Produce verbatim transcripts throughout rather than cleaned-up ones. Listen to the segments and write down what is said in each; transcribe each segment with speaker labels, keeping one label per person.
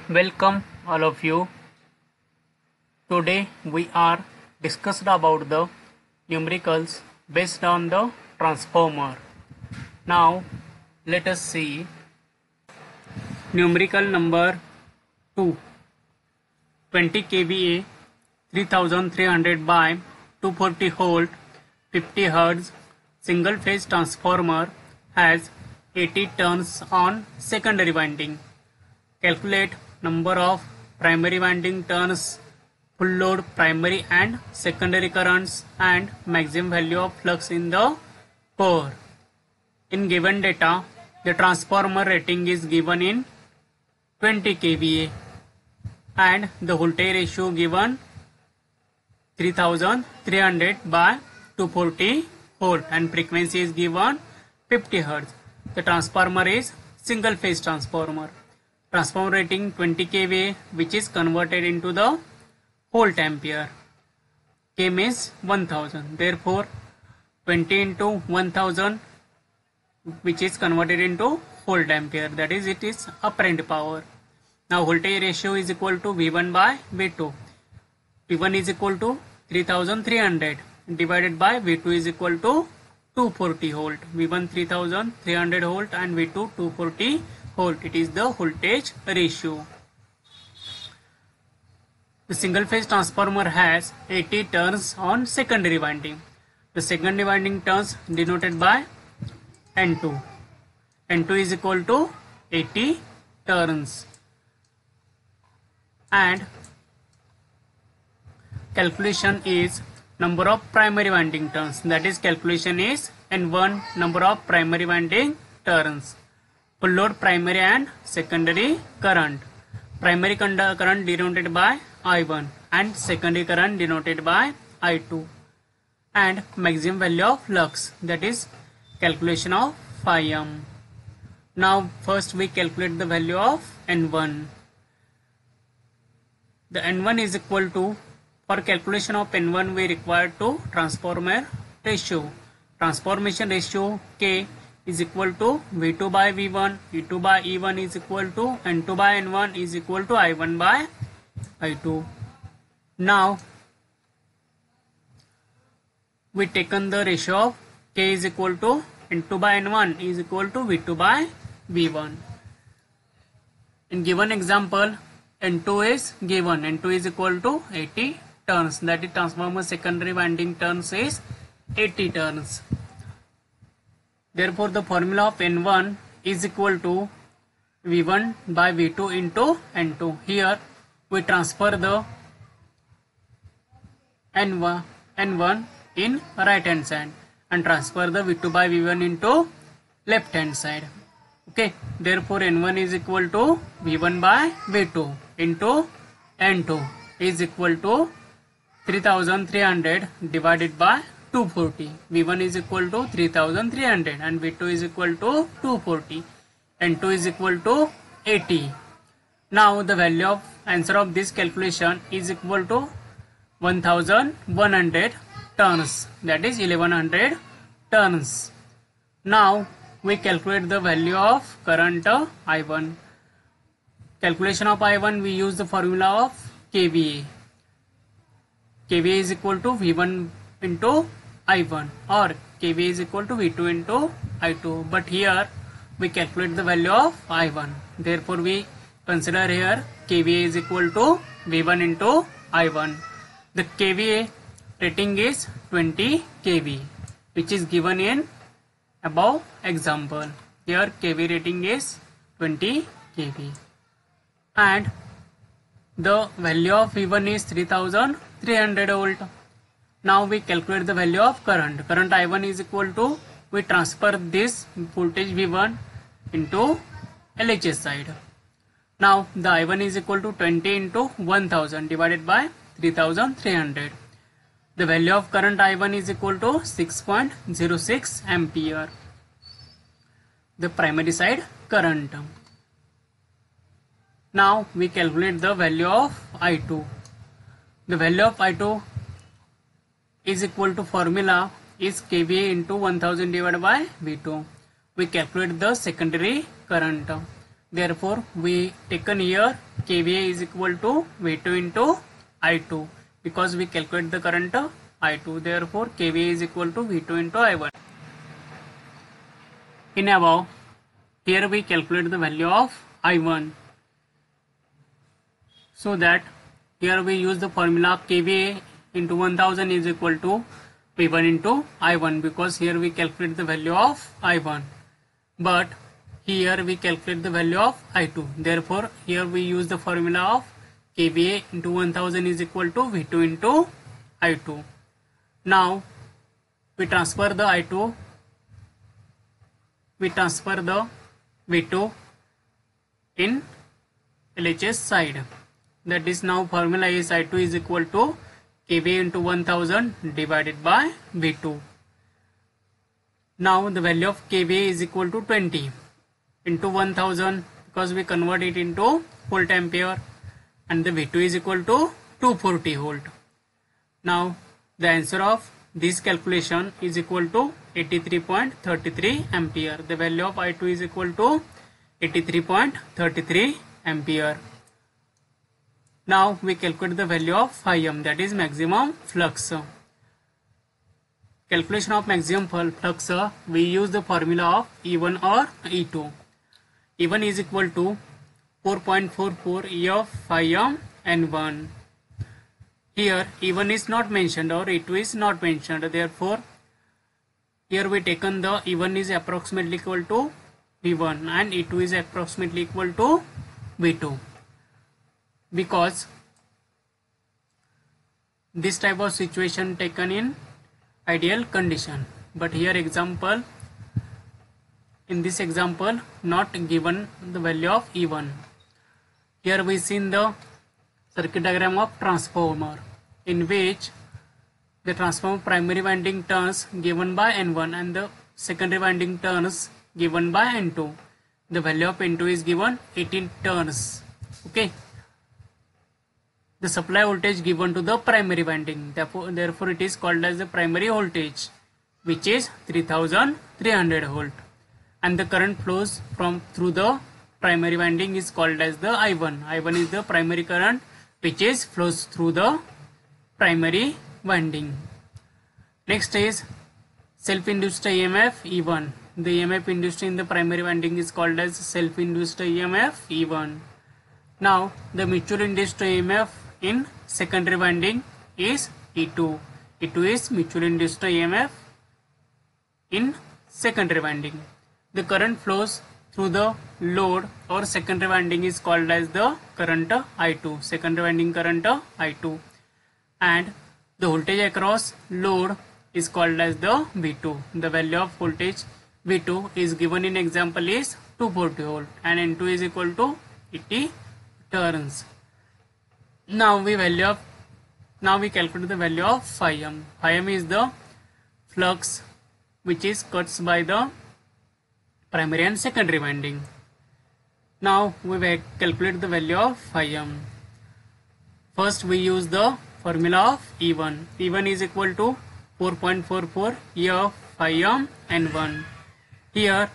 Speaker 1: Welcome all of you. Today we are discussed about the numericals based on the transformer. Now let us see numerical number two. twenty k V A, three thousand three hundred by two hundred forty volt, fifty hertz single phase transformer has eighty turns on secondary winding. Calculate number of primary winding turns, full load primary and secondary currents, and maximum value of flux in the core. In given data, the transformer rating is given in twenty k V A and the voltage ratio given three thousand three hundred by two hundred forty volt and frequency is given fifty hertz. The transformer is single phase transformer. Transformer rating twenty k V A, which is converted into the volt ampere. K means one thousand. Therefore, twenty into one thousand, which is converted into volt ampere. That is, it is apparent power. Now, voltage ratio is equal to V one by V two. V one is equal to three thousand three hundred divided by V two is equal to two hundred forty volt. V one three thousand three hundred volt and V two two hundred forty volt. It is the voltage ratio. The single phase transformer has eighty turns on secondary winding. The secondary winding turns denoted by N two. N two is equal to eighty turns. And calculation is number of primary winding turns. That is, calculation is N one number of primary winding turns. Full load primary and secondary current. Primary current denoted by I one and secondary current denoted by I two. And maximum value of flux, that is calculation of phi m. Now first we calculate the value of N one. The N one is equal to, for calculation of N one we require to transformer ratio. Transformation ratio K is equal to V two by V one, V two by E one is equal to N two by N one is equal to I one by I two. Now we taken the ratio of K is equal to N two by N one is equal to V two by V one. In given example, N two is given, N two is equal to eighty turns, that is transformer secondary winding turns is eighty turns. Therefore, the formula of N one is equal to V one by V two into N two. Here we transfer the N one, N one in right hand side and transfer the V two by V one into left hand side. Okay, therefore N one is equal to V one by V two into N two is equal to three thousand three hundred divided by two hundred forty. V one is equal to three thousand three hundred and V two is equal to two hundred forty. N two is equal to eighty. Now the value of answer of this calculation is equal to one thousand one hundred turns, that is eleven hundred turns. Now we calculate the value of current I one. Calculation of I one, we use the formula of K V A. K V A is equal to V one into I one or K V A is equal to V two into I two. But here we calculate the value of I one. Therefore we consider here K V A is equal to V one into I one. The K V A rating is twenty k V, which is given in above example. Here K V rating is twenty k V and the value of V one is three thousand three hundred volt. Now we calculate the value of current. Current I one is equal to, we transfer this voltage V one into L H S side. Now the I one is equal to twenty into one thousand divided by three thousand three hundred. The value of current I one is equal to six point zero six ampere. The primary side current. Now we calculate the value of I two. The value of I two is equal to, formula is K V A into one thousand divided by V two. We calculate the secondary current. Therefore, we taken here K V A is equal to V two into I two, because we calculate the current I two. Therefore, K V A is equal to V two into I one. In above, here we calculate the value of I one. So that here we use the formula K V A into one thousand is equal to V one into I one, because here we calculate the value of I one. But here we calculate the value of I two. Therefore, here we use the formula of K V A into one thousand is equal to V two into I two. Now, we transfer the I two, we transfer the V two in L H S side. That is, now formula is I two is equal to K V A into one thousand divided by V two. Now the value of K V A is equal to twenty into one thousand, because we convert it into volt ampere, and the V two is equal to two hundred forty volt. Now the answer of this calculation is equal to eighty-three point three three ampere. The value of I two is equal to eighty-three point three three ampere. Now we calculate the value of phi m, that is maximum flux. Calculation of maximum flux, we use the formula of E one or E two. E one is equal to four point four four E of phi m N one. Here E one is not mentioned or E two is not mentioned. Therefore, here we taken the E one is approximately equal to V one and E two is approximately equal to V two. Because this type of situation taken in ideal condition, but here example, in this example not given the value of E one. Here we seen the circuit diagram of transformer, in which the transformer primary winding turns given by N one and the secondary winding turns given by N two. The value of N two is given eighteen turns. Okay. The supply voltage given to the primary winding, therefore, therefore it is called as the primary voltage, which is three thousand three hundred volt, and the current flows from through the primary winding is called as the I one. I one is the primary current which is flows through the primary winding. Next is self-induced E M F E one. The E M F induced in the primary winding is called as self-induced E M F E one. Now the mutual induced E M F in secondary winding is E two. E two is mutual induced E M F in secondary winding. The current flows through the load or secondary winding is called as the current I two, secondary winding current I two, and the voltage across load is called as the V two. The value of voltage V two is given in example is two hundred forty volt and N two is equal to eighty turns. Now we value of now we calculate the value of phi m. Phi m is the flux which is cuts by the primary and secondary winding. Now we will calculate the value of phi m. First we use the formula of E one. E one is equal to four point four four E of phi m N one. Here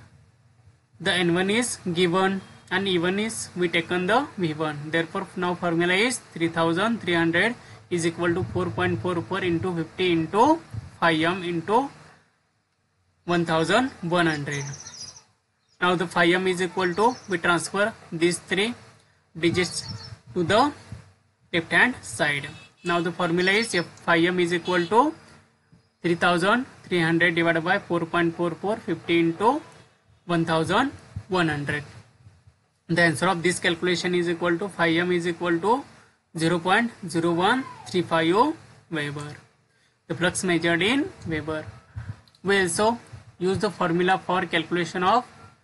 Speaker 1: the N one is given and E one is we taken the V one. Therefore now formula is three thousand three hundred is equal to four point four four into fifty into phi m into one thousand one hundred. Now the phi m is equal to, we transfer these three digits to the left hand side. Now the formula is F phi m is equal to three thousand three hundred divided by four point four four, fifty into one thousand one hundred. The answer of this calculation is equal to phi m is equal to zero point zero one three five Weber. The flux measured in Weber. We also use the formula for calculation of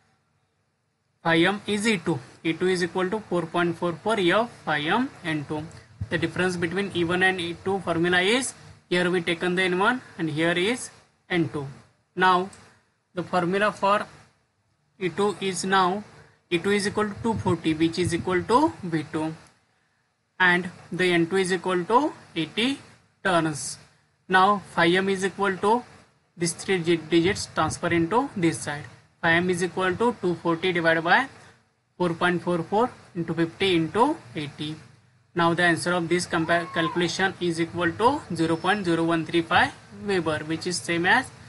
Speaker 1: phi m is E two. E two is equal to four point four four E of phi m N two. The difference between E one and E two formula is, here we taken the N one and here is N two. Now the formula for E two is now E two is equal to two hundred forty, which is equal to V two, and the N two is equal to eighty turns. Now phi m is equal to these three digits transfer into this side. Phi m is equal to two hundred forty divided by four point four four into fifty into eighty. Now the answer of this calculation is equal to zero point zero one three five Weber, which is same as